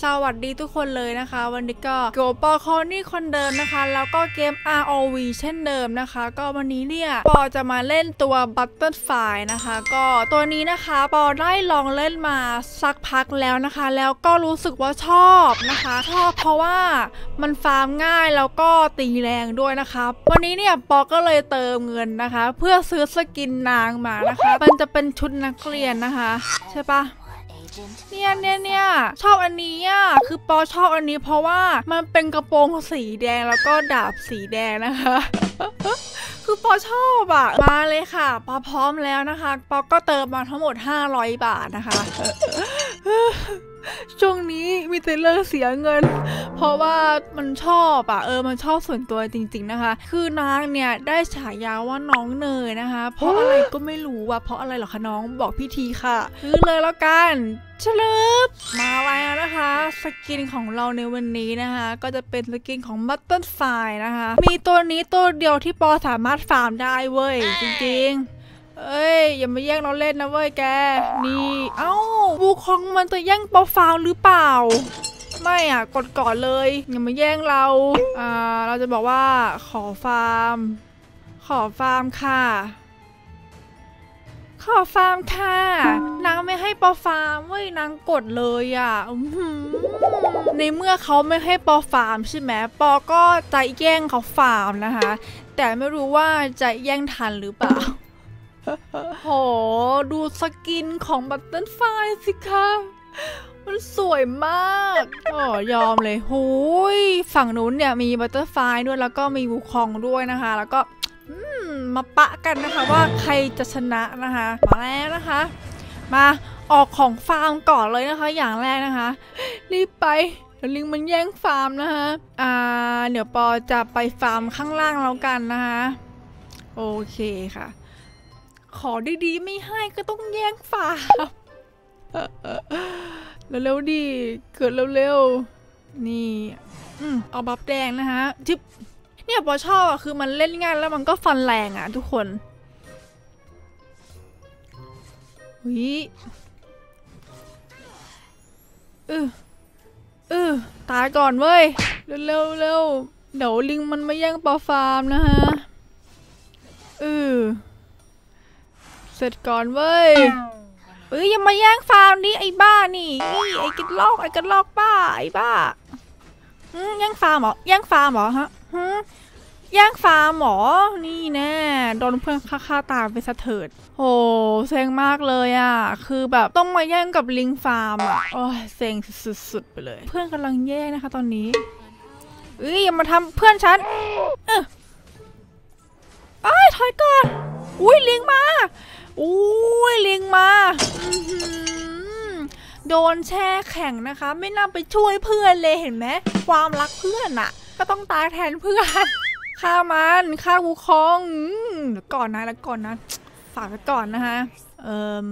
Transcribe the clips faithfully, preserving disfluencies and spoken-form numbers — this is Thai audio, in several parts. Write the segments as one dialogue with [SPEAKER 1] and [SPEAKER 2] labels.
[SPEAKER 1] วัสดีทุกคนเลยนะคะวันนี้ก็โกปอคอนี่คนเดิมนะคะแล้วก็เกม อาร์ โอ วี เช่นเดิมนะคะก็วันนี้เนี่ยปอจะมาเล่นตัว Butterfly นะคะก็ตัวนี้นะคะปอได้ลองเล่นมาสักพักแล้วนะคะแล้วก็รู้สึกว่าชอบนะคะชอบเพราะว่ามันฟาร์มง่ายแล้วก็ตีแรงด้วยนะคะวันนี้เนี่ยปอก็เลยเติมเงินนะคะเพื่อซื้อสกินนางมานะคะมันจะเป็นชุดนักเรียนนะคะใช่ปะเนี่ยเนี่ยเนี่ยชอบอันนี้อ่ะคือปอชอบอันนี้เพราะว่ามันเป็นกระโปรงสีแดงแล้วก็ดาบสีแดงนะคะ คือปอชอบอ่ะมาเลยค่ะปอพร้อมแล้วนะคะปอก็เติมมาทั้งหมดห้าร้อยบาทนะคะ ช่วงนี้มีแต่เรื่องเสียเงินเพราะว่ามันชอบอ่ะเออมันชอบส่วนตัวจริงๆนะคะคือนางเนี่ยได้ฉายาว่าน้องเนยนะคะเพราะอะไรก็ไม่รู้ว่าเพราะอะไรหรอคะน้องบอกพี่ทีค่ะซื้อเลยแล้วกันเฉลิบมาแล้วนะคะสกินของเราในวันนี้นะคะก็จะเป็นสกินของ Butterfly นะคะมีตัวนี้ตัวเดียวที่ปอสามารถฟาร์มได้เว้ยจริงๆเอ้ยอย่ามาแย่งเราเล่นนะเว้ยแกนี่เอ้าบูคองมันจะแย่งปอฟาวหรือเปล่าไม่อ่ะกดก่อนเลยอย่ามาแย่งเราอ่าเราจะบอกว่าขอฟาร์มขอฟาร์มค่ะขอฟาร์มค่ะนางไม่ให้ปอฟาร์มเว้ยนางกดเลยอ่ะในเมื่อเขาไม่ให้ปอฟาร์มใช่ไหมปอก็จะแย่งเขาฟาร์มนะคะแต่ไม่รู้ว่าจะแย่งทันหรือเปล่าโหดูสกินของบัตเทิลไฟสิคะมันสวยมากอ๋อยอมเลยหูยฝั่งนู้นเนี่ยมีบัตเทิลไฟด้วยแล้วก็มีวูคองด้วยนะคะแล้วก็มาปะกันนะคะว่าใครจะชนะนะคะมาแล้วนะคะมาออกของฟาร์มก่อนเลยนะคะอย่างแรกนะคะรีบไปเดี๋ยวลิงมันแย่งฟาร์มนะคะอ่าเดี๋ยวปอจะไปฟาร์มข้างล่างแล้วกันนะคะโอเคค่ะขอดีๆไม่ให้ก็ต้องแย่งฟาร์มเร็วๆดิเกิดเร็วๆนี่อืมเอาบัฟแดงนะคะจิบเนี่ยปอชอบอ่ะคือมันเล่นง่ายแล้วมันก็ฟันแรงอ่ะทุกคนวิเออเออตายก่อนเว้ยเร็วๆเร็วเดี๋ยวลิงมันมาแย่งปอฟาร์มนะฮะเออเสร็จก่อนเว้ยเอ้ยอย่ามาแย่งฟาร์มนี่ไอ้บ้านี่นี่ไอ้กระลอกไอ้กระลอกบ้าไอ้บ้าแย่งฟาร์มเหรอแย่งฟาร์มเหรอฮะแย่งฟาร์มเหรอนี่แน่โดนเพื่อนฆ่าตามไปซะเถิดโหเซ็งมากเลยอ่ะคือแบบต้องมาแย่งกับลิงฟาร์มอ่ะโอ้ยเซ็งสุดๆไปเลยเพื่อนกำลังแย่นะคะตอนนี้เอ้ยอย่ามาทำเพื่อนฉันเออไอ้ถอยก่อนอุ้ยลิงมาอุ้ยลิงมาโดนแช่แข็งนะคะไม่น่าไปช่วยเพื่อนเลยเห็นไหมความรักเพื่อนอ่ะก็ต้องตายแทนเพื่อนฆ่ามันฆ่าวูคองเดี๋ยวก่อนนะแล้วก่อนนะฝากไว้ก่อนนะคะเอ่อ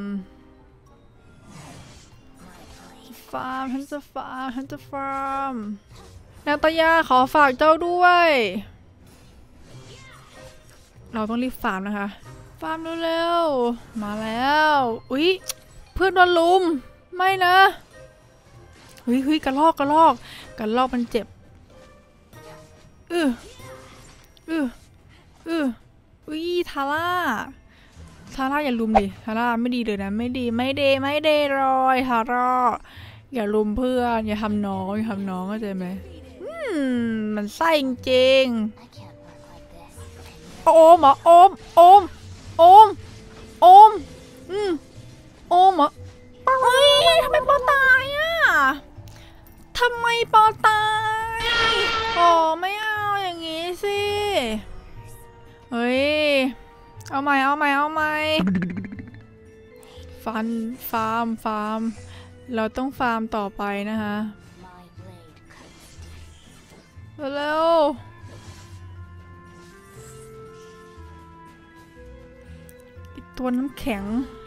[SPEAKER 1] ฟาร์มฉันจะฟาร์มฉันจะฟาร์มนาตายาขอฝากเจ้าด้วยเราต้องรีบฟาร์มนะคะฟาร์มเร็วๆมาแล้วอุ๊ยเพื่อนโดนลุมไม่นะเฮ้ยเฮ้ยกระลอกกระลอกกระลอกมันเจ็บเออเออเอออุ๊ยทาร่าทาร่าอย่าลุมดิทาร่าไม่ดีเลยนะไม่ดีไม่ดีไม่ดีรอยทาร่าอย่าลุมเพื่อนอย่าทำน้องอย่าทำน้องเข้าใจไหมอืมมันไส้จริงโอมเหรอโอมโอมโอมโอมอืมโอมเหรอเฮ้ยทำไมปอตายอ่ะทำไมปอตายอ๋อไม่เอาอย่างงี้สิเฮ้ยเอาใหม่เอาใหม่เอาใหม่ฟันฟาร์มฟาร์มเราต้องฟาร์มต่อไปนะคะเร็วตัวน้ำแข็ง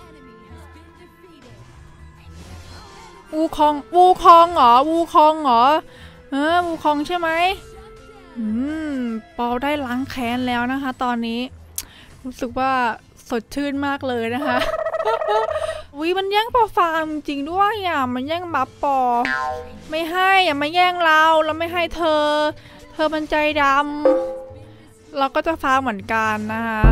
[SPEAKER 1] วูคองวูคองเหรอวูคองเหรอเออวูคองใช่ไหมอืมปอได้ล้างแค้นแล้วนะคะตอนนี้รู้สึกว่าสดชื่นมากเลยนะคะอุ้ยมันแย่งปอฟาร์มจริงด้วยอ่ะมันแย่งบัฟปอไม่ให้อย่ามาแย่งเราเราไม่ให้เธอเธอมันใจดำเราก็จะฟาร์มเหมือนกันนะคะ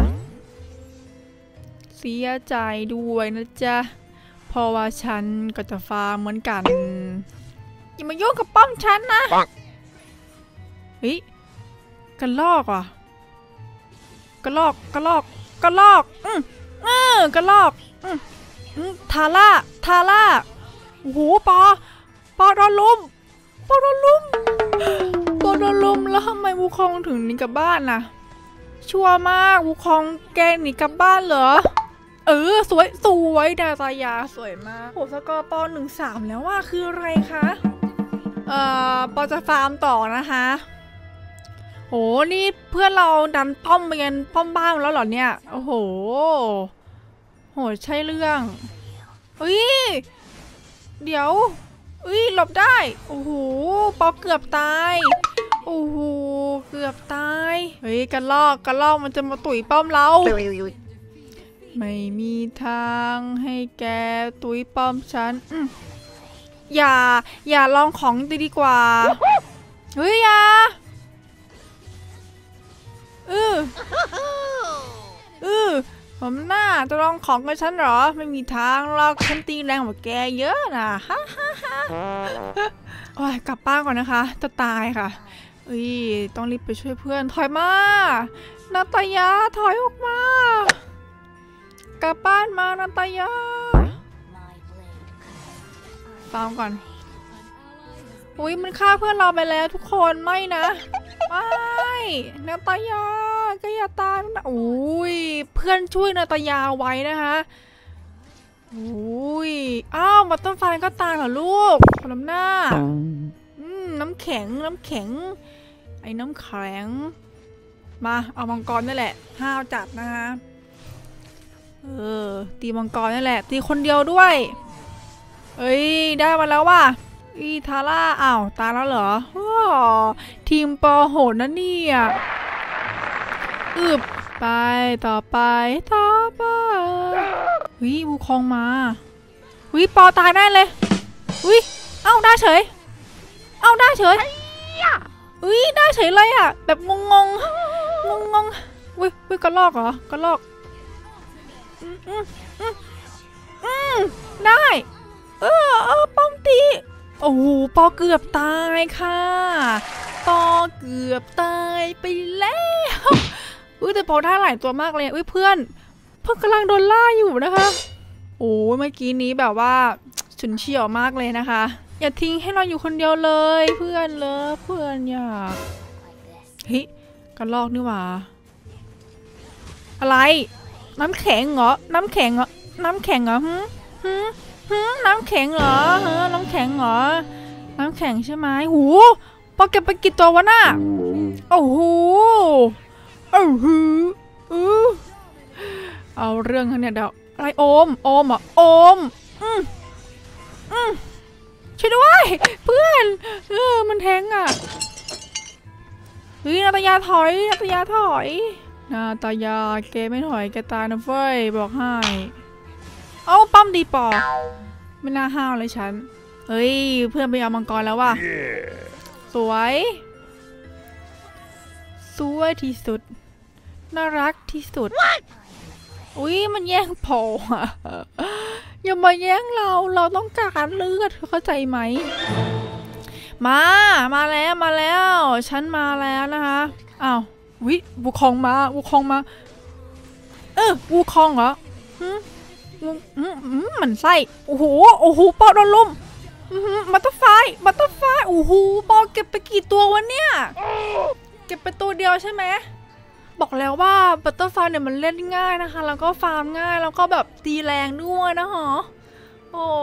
[SPEAKER 1] เสียใจด้วยนะจ๊ะเพราะว่าฉันก็จะฟาร์มเหมือนกันอย่ามายุ่งกับป้อมฉันนะเฮ้ยกระลอกว่ะกระลอกกระลอกกระลอกอืมเออกระลอกอืมอืมทาร่าทาร่าโอ้โหปอปอโดนลุมปอโดนลุมปอโดนลุมแล้วทำไมวูคองถึงหนีกลับบ้านน่ะชั่วมากวูคองแกหนีกลับบ้านเหรอเออสวยสวยดาตายาสวยมากโหสกอร์ปอหนึ่งสามแล้วว่าคืออะไรคะเอ่อปอจะฟาร์มต่อนะคะโหนี่เพื่อนเราดันป้อมไปกันป้อมบ้านแล้วเหรอเนี่ยโอ้โหโหใช่เรื่องเฮ้ยเดี๋ยวเฮ้ยหลบได้โอ้โหปอเกือบตายโอ้โหเกือบตายเฮ้ยกระลอกกระลอกมันจะมาตุ๋ยป้อมเราไม่มีทางให้แกตุ๋ยป้อมฉันอย่าอย่าลองของดีดีกว่าเฮ้ยอย่าเออเออผมหน้าจะลองของกับฉันเหรอไม่มีทางหรอกฉันตีแรงกว่าแกเยอะนะฮ่าฮ่าฮ่าโอ้ยกลับบ้านก่อนนะคะจะตายค่ะเอ้ยต้องรีบไปช่วยเพื่อนถอยมานาตายาถอยออกมากลับบ้านมานาตายาตามก่อนอุ้ยมันฆ่าเพื่อนเราไปแล้วทุกคนไม่นะไม่นาตายาก็อย่าตายนะอุ้ยเพื่อนช่วยนาตายาไว้นะคะอุ้ยอ้าวบัตเตอร์ไฟก็ตายเหรอลูกขนมหน้าอืมน้ำแข็งน้ำแข็งไอ้น้ำแข็งมาเอามังกรนี่แหละห้าวจัดนะคะเออตีมังกรนี่แหละตีคนเดียวด้วยเอ้ยได้มาแล้วว่ะอีทาร่าอ้าวตายแล้วเหรอทีมปอโหดนะเนี่ยอึบไปต่อไปต่อไปวิวูคองมาวิปอตายแน่เลยวิเอ้าได้เฉยเอ้าได้เฉยวิได้เฉยเลยอ่ะแบบงงงงงงงวิวิกระลอกเหรอกระลอกอืมอืมอืมอืมได้เออเออป้อมตีโอ้โหปอเกือบตายค่ะปอเกือบตายไปแล้วอุ้ยแต่ปอได้หลายตัวมากเลยอุ้ยเพื่อนเพื่อนกำลังโดนล่าอยู่นะคะโอ้เมื่อกี้นี้แบบว่าฉุนเฉียวมากเลยนะคะอย่าทิ้งให้เราอยู่คนเดียวเลยเพื่อนเลยเพื่อนอยากเฮ้ยกระลอกนี่หว่าอะไรน้ำแข็งเหรอน้ำแข็งเหรอน้ำแข็งเหรอฮึฮึฮึน้ำแข็งเหรอเฮ้น้ำแข็งเหรอน้ำแข็งใช่ไหมหูปอเก็บไปกี่ตัววะน่ะโอ้โหโอ้โหเอาเรื่องเขาเนี่ยเดี๋ยวอะไรโอมโอมอ่ะโอมอืมอืมช่วยด้วยเพื่อนเออมันแทงอ่ะเฮ้ยนาตายาถอยนาตายาถอยนาตายาแกไม่ถอยแกตายนะเฟ้ยบอกให้เอ้าปั้มดีปอไม่น่าห้าวเลยฉันเฮ้ยเพื่อนไปเอามังกรแล้วว่ะ yeah. สวยสวยที่สุดน่ารักที่สุด What? อุ้ยมันแย่งพออ่ะอย่ามาแย่งเราเราต้องการเลือดเข้าใจไหมมามาแล้วมาแล้วฉันมาแล้วนะคะอ้าววิวูคองมาวูคองมาเออวูคองเหรอเหมือนไส้โอ้โหโอ้โหปอโดนลุมบัตเตอร์ไฟบัตเตอร์ไฟโอ้โหปอเก็บไปกี่ตัววะเนี่ยเก็บไปตัวเดียวใช่ไหมบอกแล้วว่าบัตเตอร์ไฟเนี่ยมันเล่นง่ายนะคะแล้วก็ฟาร์มง่ายแล้วก็แบบตีแรงด้วยนะฮะโอ้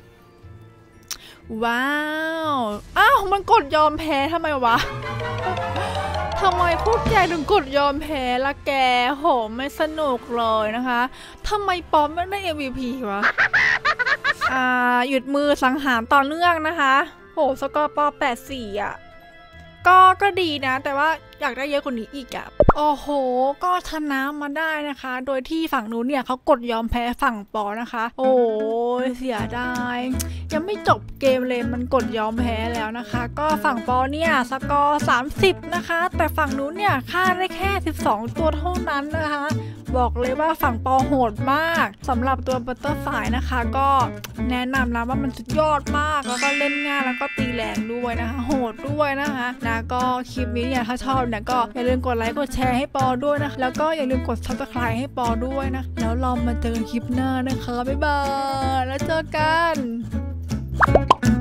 [SPEAKER 1] ว้าวอ้าวมันกดยอมแพ้ทำไมวะทำไมพวกแกถึงกดยอมแพ้ละแกโหไม่สนุกเลยนะคะทำไมปอมไม่ได้ เอ็ม วี พี วะอ่าหยุดมือสังหารต่อเนื่องนะคะโหสกอร์ปอแปดสี่อ่ะก็ก็ดีนะแต่ว่าอยากได้เยอะกว่านี้อีกอ่ะโอ้โหก็ชนะมาได้นะคะ โดยที่ฝั่งนู้นเนี่ยเขากดยอมแพ้ฝั่งปอนะคะ โอ้ยเสียดายยังไม่จบเกมเลยมันกดยอมแพ้แล้วนะคะ ก็ฝั่งปอเนี่ยสกอร์สามสิบนะคะ แต่ฝั่งนู้นเนี่ยฆ่าได้แค่สิบสองตัวเท่านั้นนะคะ บอกเลยว่าฝั่งปอโหดมากสำหรับตัวบัตเตอร์ไฟนะคะ ก็แนะนำนะว่ามันสุดยอดมากแล้วก็เล่นง่ายแล้วก็ตีแรงด้วยนะคะ โหดด้วยนะคะนะก็คลิปนี้เนี่ยถ้าชอบเนี่ยก็อย่าลืมกดไลค์กดแชร์ให้ปอด้วยนะคะแล้วก็อย่าลืมกด ซับสไครบ์ ให้ปอด้วยนะแล้วเรามาเจอกันคลิปหน้านะคะบ๊ายบายแล้วเจอกัน